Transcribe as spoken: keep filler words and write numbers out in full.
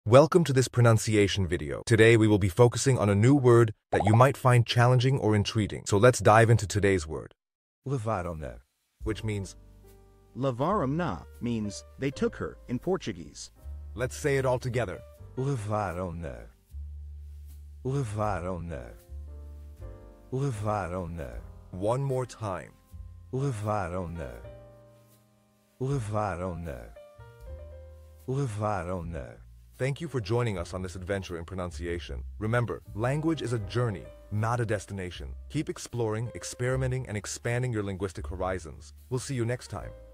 Welcome to this pronunciation video. Today we will be focusing on a new word that you might find challenging or intriguing. So let's dive into today's word. Levaram-na. Which means, Levaram-na means they took her in Portuguese. let's say it all together. Levaram-na. Levaram-na. Levaram-na. One more time. Levaram-na. Levaram-na. Levaram-na. Thank you for joining us on this adventure in pronunciation. Remember, language is a journey, not a destination. Keep exploring, experimenting, and expanding your linguistic horizons. We'll see you next time.